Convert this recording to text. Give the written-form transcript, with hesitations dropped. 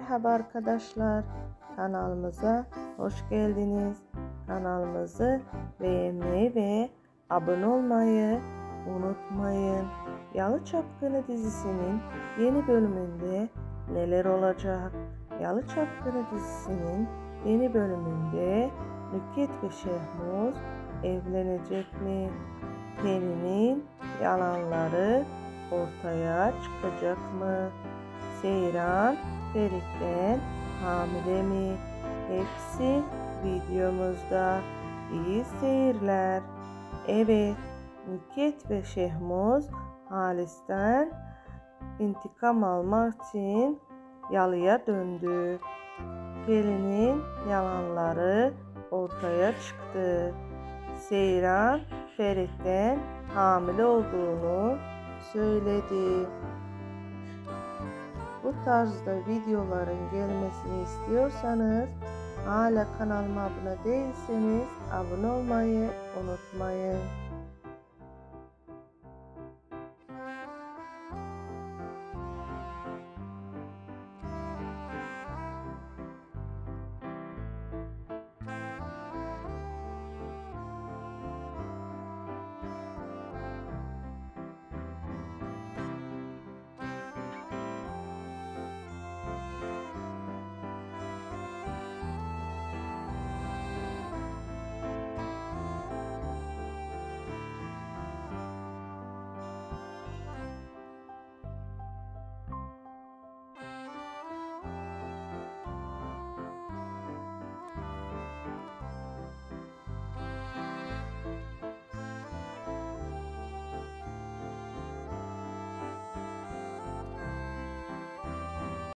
Merhaba arkadaşlar, kanalımıza hoş geldiniz. Kanalımızı beğenmeyi ve abone olmayı unutmayın. Yalı Çapkını dizisinin yeni bölümünde neler olacak? Yalı Çapkını dizisinin yeni bölümünde Nükhet ve Şehmuz evlenecek mi? Peri'nin yalanları ortaya çıkacak mı? Seyran Ferit'ten hamile mi? Hepsi videomuzda. İyi seyirler. Evet, Nükhet ve Şehmuz Halis'ten intikam almak için yalıya döndü. Peri'nin yalanları ortaya çıktı. Seyran Ferit'ten hamile olduğunu söyledi. Bu tarzda videoların gelmesini istiyorsanız hala kanalıma abone değilseniz abone olmayı unutmayın.